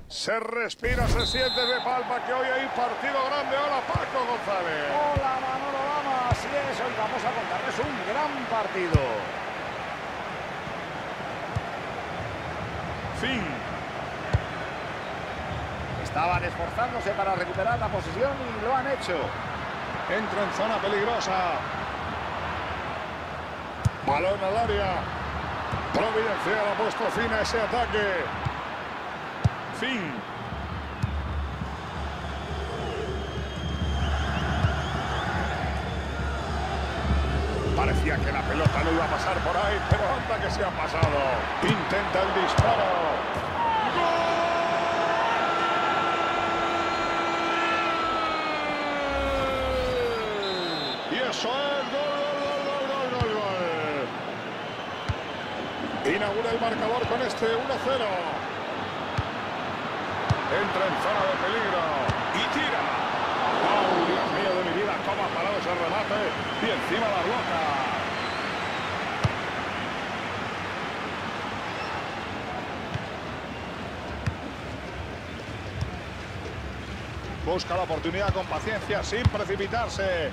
Se respira, se siente, se palpa que hoy hay partido grande. Hola, Paco González. Hola, Manolo Lama. Así es, hoy vamos a contarles un gran partido. Fin. Estaban esforzándose para recuperar la posesión y lo han hecho. Entra en zona peligrosa. Balón al área. Providencial ha puesto fin a ese ataque. Fin. Parecía que la pelota no iba a pasar por ahí, pero anda que se ha pasado. Intenta el disparo. ¡Gol! Y eso es gol. Inaugura el marcador con este 1-0. Entra en zona de peligro y tira. ¡Oh, Dios mío de mi vida! ¿Cómo ha parado ese remate? Y encima la bloca. Busca la oportunidad con paciencia, sin precipitarse.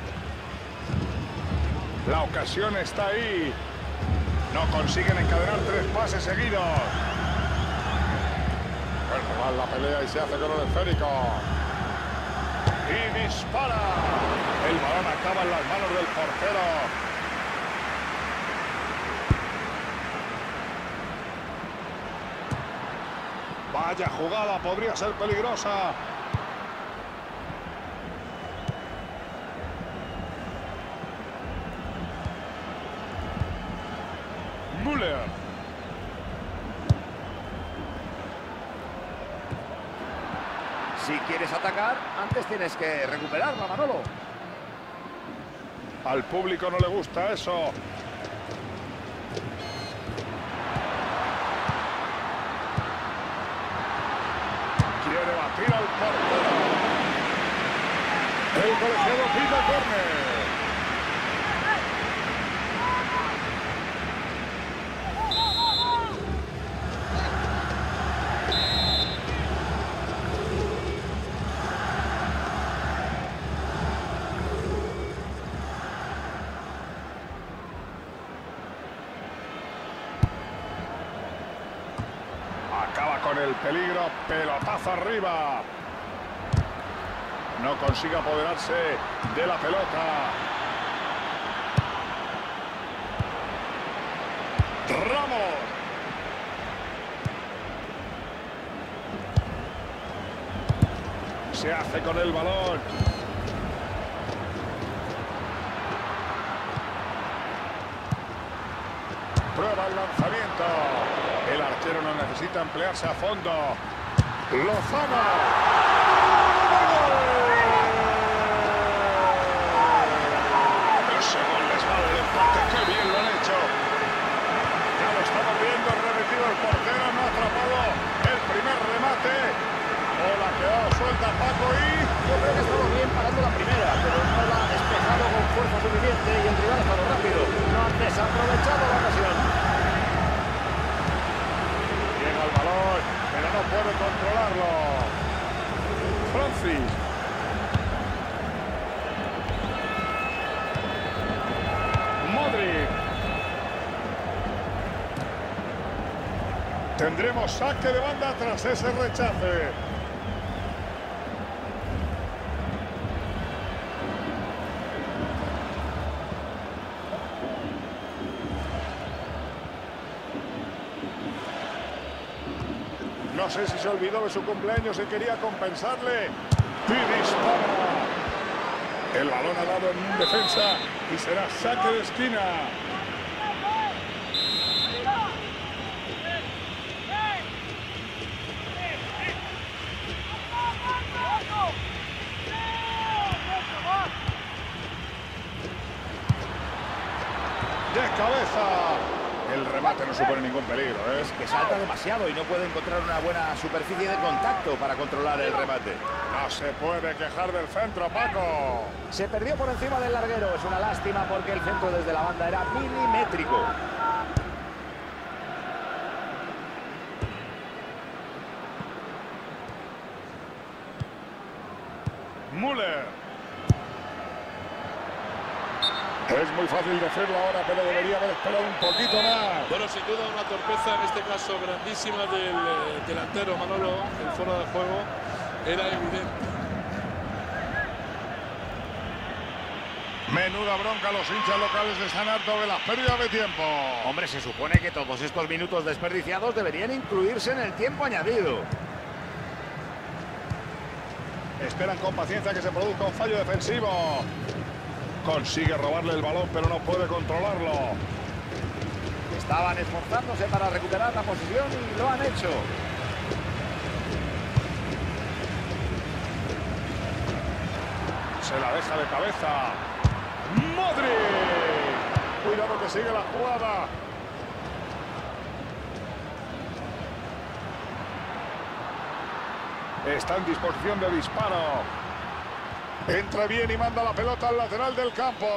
La ocasión está ahí. No consiguen encadenar 3 pases seguidos. El rival la pelea y se hace con el esférico. Y dispara. El balón acaba en las manos del portero. Vaya jugada, podría ser peligrosa. Müller. Si quieres atacar, antes tienes que recuperarla, Manolo. Al público no le gusta eso. Quiere batir al portero. El colegiado pide córner. Acaba con el peligro, pelotazo arriba. No consigue apoderarse de la pelota. Ramos. Se hace con el balón. Prueba el lanzamiento. El arquero no necesita emplearse a fondo. Lozano. Ese gol les vale de empate. ¡Qué bien lo han hecho! Ya lo estamos viendo, remetido el portero, no ha atrapado el primer remate. Bola que da suelta Paco y... Yo creo que ha estado bien parando la primera, pero no la ha despejado con fuerza suficiente y el rival ha estado rápido. No han desaprovechado la ocasión. Llega el balón, pero no puede controlarlo. Francis. Modric. Tendremos saque de banda tras ese rechace. No sé si se olvidó de su cumpleaños y quería compensarle. Y dispara. El balón ha dado en defensa y será saque de esquina. De cabeza. El remate no supone ningún peligro, ¿eh? Es que salta demasiado y no puede encontrar una buena superficie de contacto para controlar el remate. No se puede quejar del centro, Paco. Se perdió por encima del larguero. Es una lástima porque el centro desde la banda era milimétrico. Müller. Es muy fácil decirlo ahora, pero debería haber esperado un poquito más. Bueno, sin duda una torpeza, en este caso grandísima del delantero Manolo, el fuera de juego era evidente. Menuda bronca los hinchas locales de San Arto de las pérdidas de tiempo. Hombre, se supone que todos estos minutos desperdiciados deberían incluirse en el tiempo añadido. Esperan con paciencia que se produzca un fallo defensivo. Consigue robarle el balón, pero no puede controlarlo. Estaban esforzándose para recuperar la posición y lo han hecho. Se la deja de cabeza. ¡Modric! Cuidado que sigue la jugada. Está en disposición de disparo. Entra bien y manda la pelota al lateral del campo.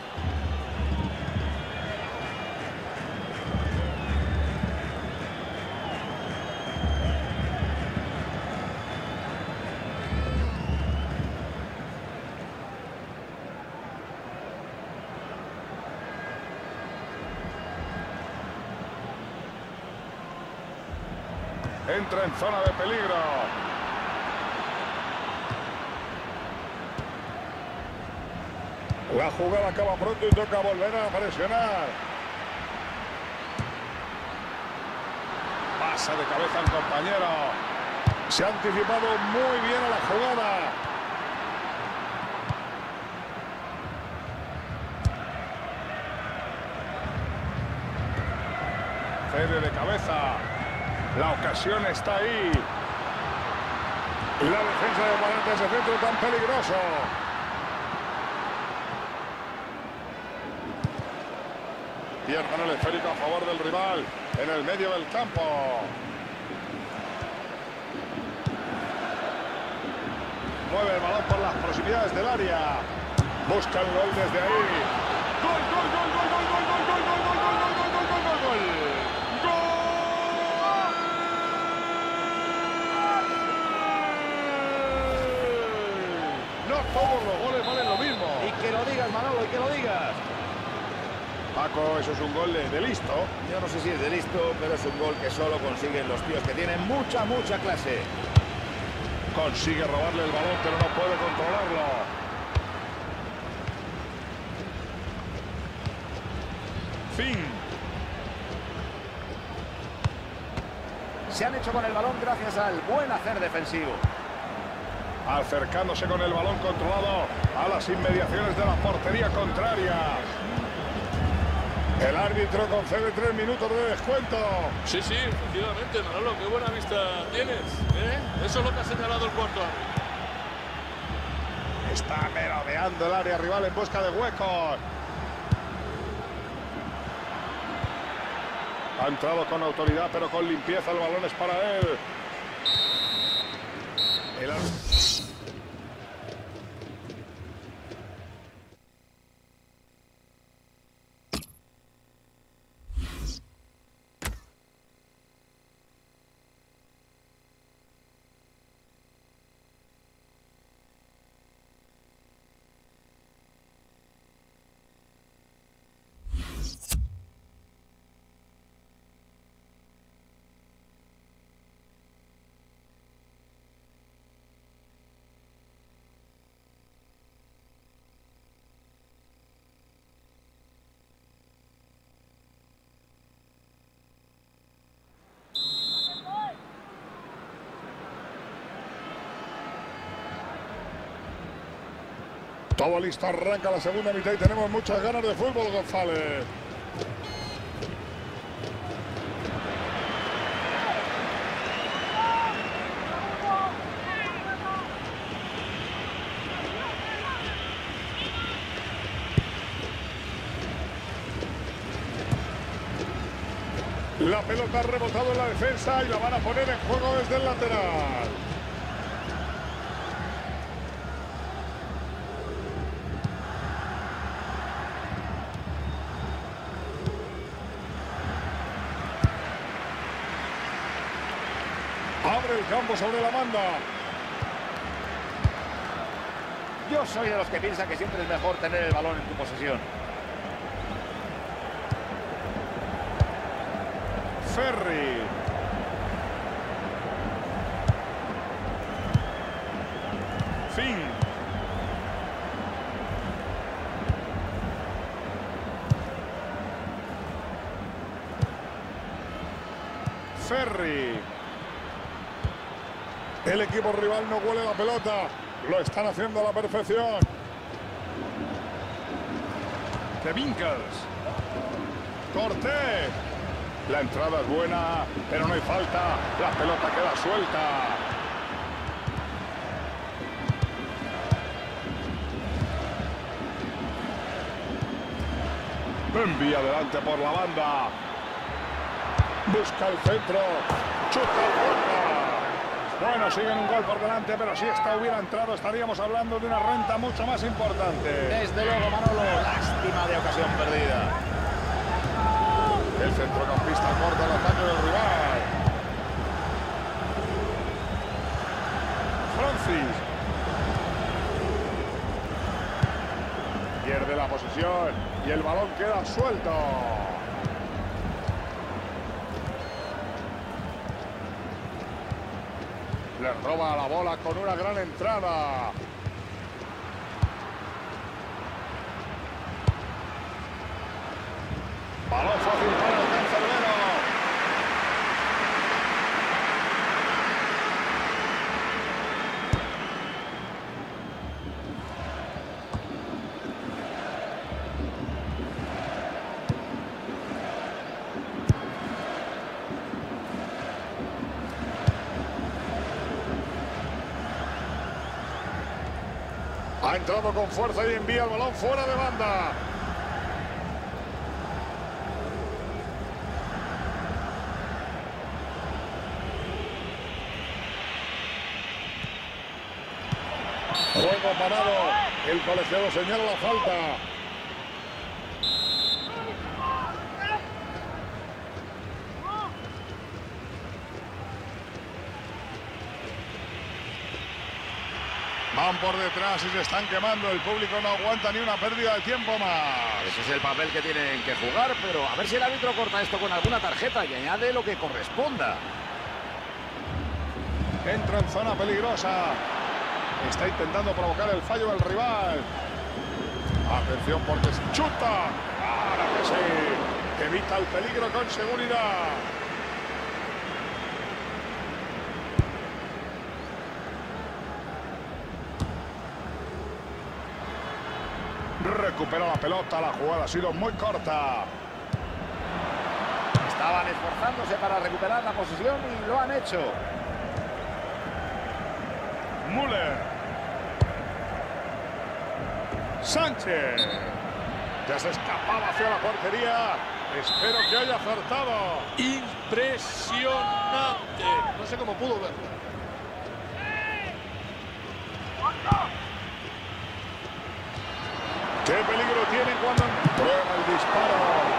Entra en zona de peligro. La jugada acaba pronto y toca volver a presionar. Pasa de cabeza al compañero. Se ha anticipado muy bien a la jugada. Cede de cabeza. La ocasión está ahí. La defensa de Valente, ese centro tan peligroso. Pierden el esférico a favor del rival en el medio del campo. Mueve el balón por las proximidades del área. Busca el gol desde ahí. ¡Gol, gol, gol, gol, gol, gol, gol, gol, gol, gol, gol, gol, gol, gol, gol, gol! No todos los goles valen lo mismo. Y que lo digas, Manolo, y que lo digas. Paco, eso es un gol de listo. Yo no sé si es de listo, pero es un gol que solo consiguen los tíos que tienen mucha clase. Consigue robarle el balón, pero no puede controlarlo. Fin. Se han hecho con el balón gracias al buen hacer defensivo. Acercándose con el balón controlado a las inmediaciones de la portería contraria. El árbitro concede 3 minutos de descuento. Sí, sí, efectivamente, Manolo, qué buena vista tienes, ¿eh? Eso es lo que ha señalado el cuarto árbitro. Está merodeando el área rival en busca de huecos. Ha entrado con autoridad, pero con limpieza. El balón es para él. Todo listo, arranca la segunda mitad y tenemos muchas ganas de fútbol, González. La pelota ha rebotado en la defensa y la van a poner en juego desde el lateral. Abre el campo sobre la banda. Yo soy de los que piensan que siempre es mejor tener el balón en tu posesión. Ferri. Fin. Ferri. El equipo rival no huele la pelota. Lo están haciendo a la perfección. De Vincals. Cortés. La entrada es buena, pero no hay falta. La pelota queda suelta. Envía adelante por la banda. Busca el centro. Chuta el puerta. Bueno, siguen un gol por delante, pero si esta hubiera entrado estaríamos hablando de una renta mucho más importante. Desde luego, Manolo, lástima de ocasión perdida. El centrocampista corta el ataque del rival. Francis. Pierde la posesión y el balón queda suelto. Le roba la bola con una gran entrada. Balón fácil para el cancerbero. Ha entrado con fuerza y envía el balón fuera de banda. Juego parado. El colegiado señala la falta. Van por detrás y se están quemando. El público no aguanta ni una pérdida de tiempo más. Ese es el papel que tienen que jugar, pero a ver si el árbitro corta esto con alguna tarjeta y añade lo que corresponda. Entra en zona peligrosa. Está intentando provocar el fallo del rival. Atención porque chuta. Ahora que sí. Evita el peligro con seguridad. Recupera la pelota. La jugada ha sido muy corta. Estaban esforzándose para recuperar la posesión y lo han hecho. Müller. Sánchez. Ya se escapaba hacia la portería. Espero que haya acertado. Impresionante. No sé cómo pudo verlo. ¿Qué peligro tiene cuando prueba el disparo?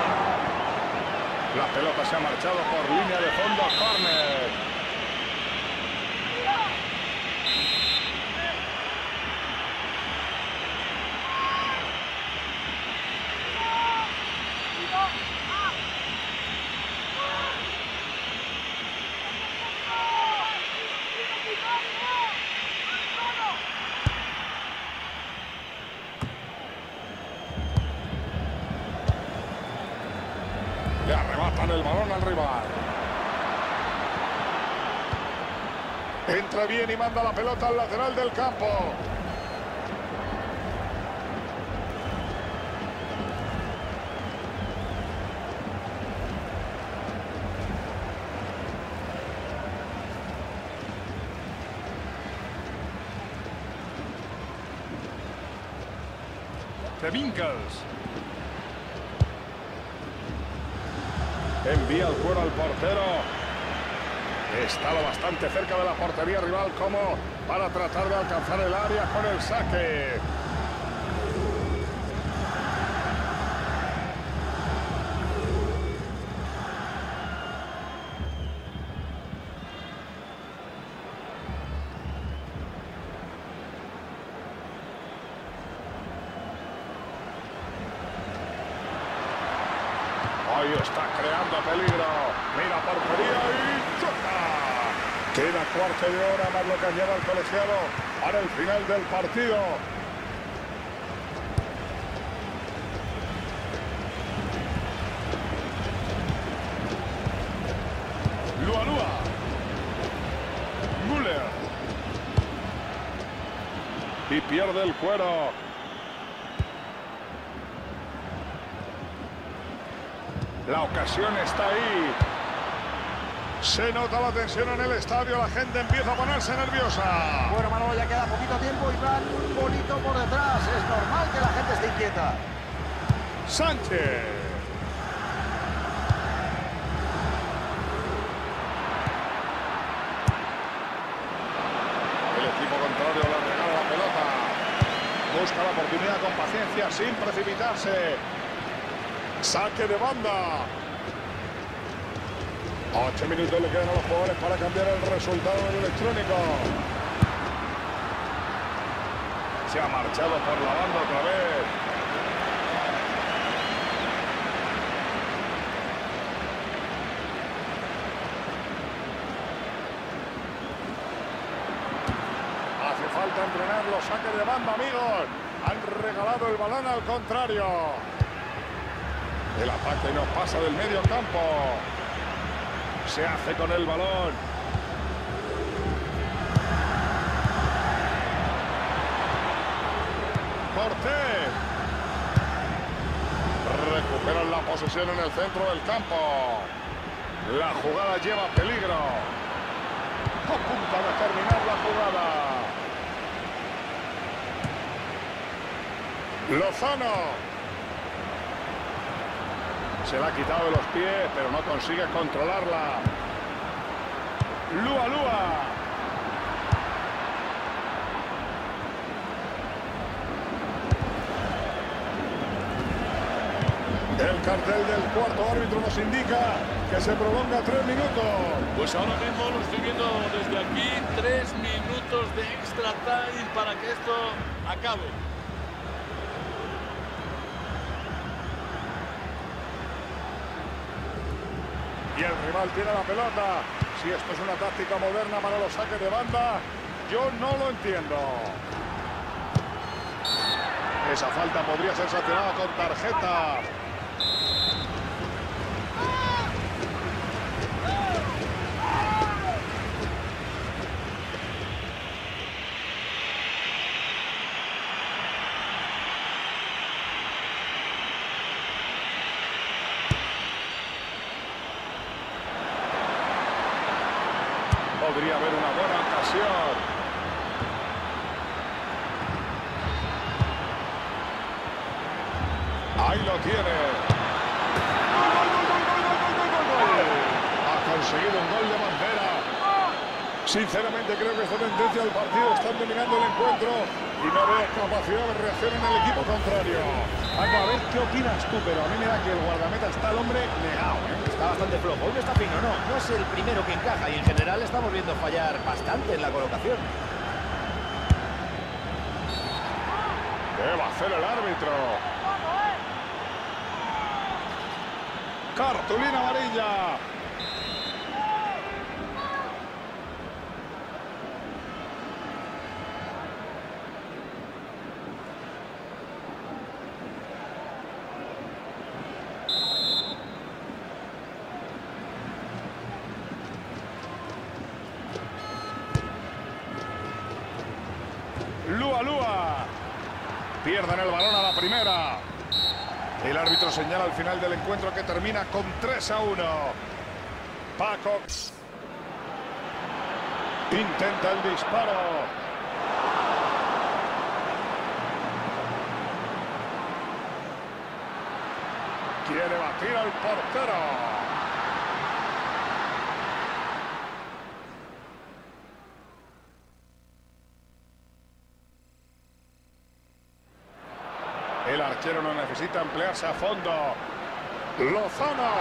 La pelota se ha marchado por línea de fondo a córner. Le arrebatan el balón al rival. Entra bien y manda la pelota al lateral del campo. De Vincals. Envía el cuero al portero. Está lo bastante cerca de la portería rival como para tratar de alcanzar el área con el saque. Ahí está creando peligro. Mira portería y chuta. Queda cuarto de hora más lo que añade el colegiado para el final del partido. Lua. Müller. Y pierde el cuero. La ocasión está ahí. Se nota la tensión en el estadio. La gente empieza a ponerse nerviosa. Bueno, Manolo, ya queda poquito tiempo y van un bolito por detrás. Es normal que la gente esté inquieta. Sánchez. El equipo contrario le regala la pelota. Busca la oportunidad con paciencia, sin precipitarse. Saque de banda. 8 minutos le quedan a los jugadores para cambiar el resultado del electrónico. Se ha marchado por la banda otra vez. Hace falta entrenar los saques de banda, amigos. Han regalado el balón al contrario. El ataque nos pasa del medio campo. Se hace con el balón. Cortés. Recuperan la posesión en el centro del campo. La jugada lleva peligro. A punto de terminar la jugada. Lozano. Se la ha quitado de los pies, pero no consigue controlarla. Lua. El cartel del cuarto árbitro nos indica que se prolonga 3 minutos. Pues ahora mismo lo estoy viendo desde aquí, 3 minutos de extra time para que esto acabe. Y el rival tiene la pelota. Si esto es una táctica moderna para los saques de banda, yo no lo entiendo. Esa falta podría ser sancionada con tarjeta. Podría haber una buena ocasión. Ahí lo tiene. Ha conseguido un gol de bandera. Sinceramente creo que esta tendencia del partido están dominando el encuentro y no veo capacidad de reacción en el equipo contrario. Paco, a ver qué opinas tú, pero a mí me da que el guardameta está el hombre negado, ¿eh? Está bastante flojo. Hoy no está fino, no es el primero que encaja y en general estamos viendo fallar bastante en la colocación. ¿Qué va a hacer el árbitro? Cartulina amarilla. Lua. Pierden el balón a la primera. El árbitro señala al final del encuentro que termina con 3-1. Paco intenta el disparo. Quiere batir al portero. El arquero no necesita emplearse a fondo. Lozano.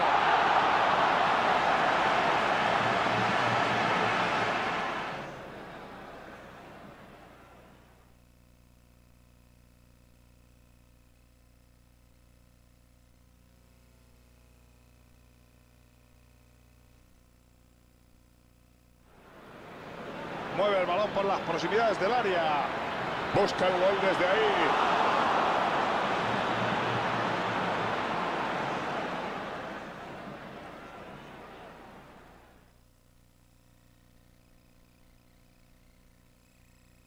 por las proximidades del área. Busca el gol desde ahí.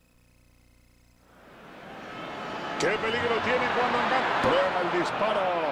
¡Qué peligro tiene cuando engancha! Prueba el disparo.